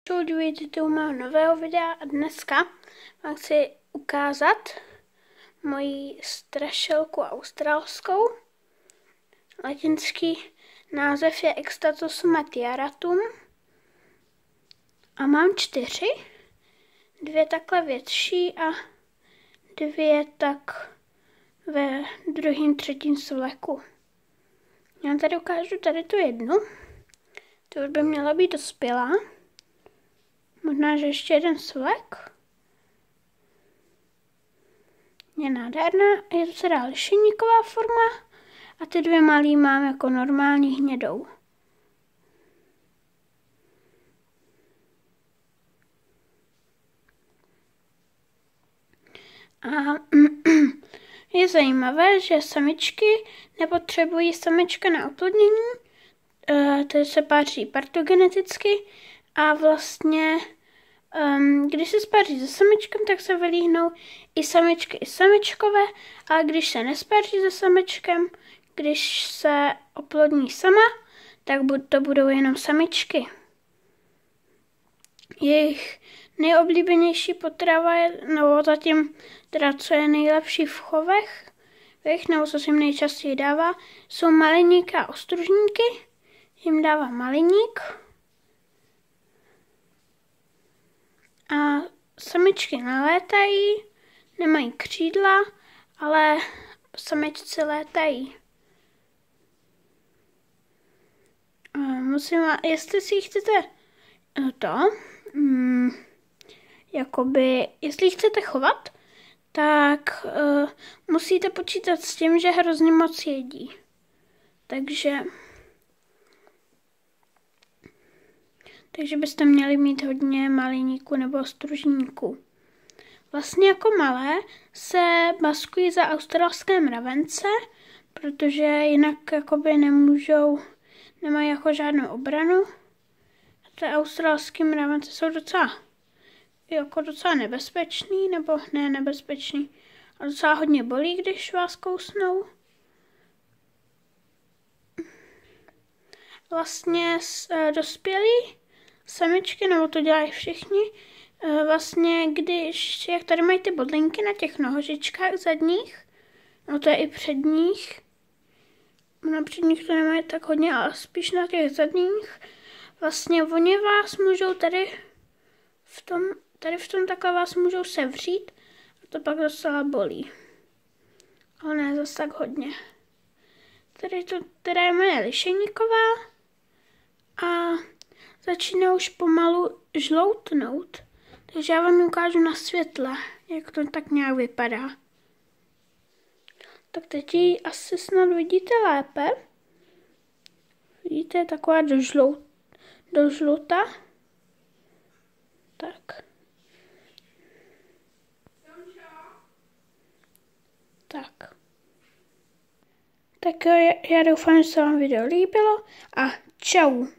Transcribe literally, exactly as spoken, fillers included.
Vítejte u mého nového videa a dneska vám chci ukázat moji strašilku australskou. Latinský název je Extatus matiaratum a mám čtyři. Dvě takhle větší a dvě tak ve druhém, třetím svleku. Já tady ukážu tady tu jednu. To už by měla být dospělá. Možná, že ještě jeden svlek. Je nádherná, je to teda lišejníková forma a ty dvě malý mám jako normální hnědou. A je zajímavé, že samičky nepotřebují samečka na oplodnění, to se páří partogeneticky a vlastně Um, když se spaří se samečkem, tak se vylíhnou i samičky, i samičkové, a když se nespaří se samečkem, když se oplodní sama, tak to budou jenom samičky. Jejich nejoblíbenější potrava je, nebo zatím teda co je nejlepší v chovech, jejich, nebo co se jim nejčastěji dává, jsou maliníky a ostružníky, jim dává maliník. A samičky nelétají, nemají křídla, ale samičci létají. A musím, jestli si chcete to, mm, jakoby, jestli chcete chovat, tak uh, musíte počítat s tím, že hrozně moc jedí. Takže Takže byste měli mít hodně maliníků nebo stružníků. Vlastně jako malé se maskují za australské mravence, protože jinak jakoby nemůžou, nemají jako žádnou obranu. A ty australské mravence jsou docela, jako docela nebezpečný, nebo ne nebezpečný, a docela hodně bolí, když vás kousnou. Vlastně dospělí samičky, nebo to dělají všichni, vlastně když, jak tady mají ty bodlinky na těch nohožičkách zadních, no to je i předních, na předních to nemají tak hodně, ale spíš na těch zadních, vlastně oni vás můžou tady v tom, tady v tom takhle vás můžou sevřít a to pak docela bolí. Ale ne zase tak hodně. Tady to teda je moje lišejníková a začíná už pomalu žloutnout, takže já vám ukážu na světle, jak to tak nějak vypadá. Tak teď ji asi snad vidíte lépe. Vidíte, je taková do, žlou, do žluta. Tak. Tak. Tak já doufám, že se vám video líbilo a čau.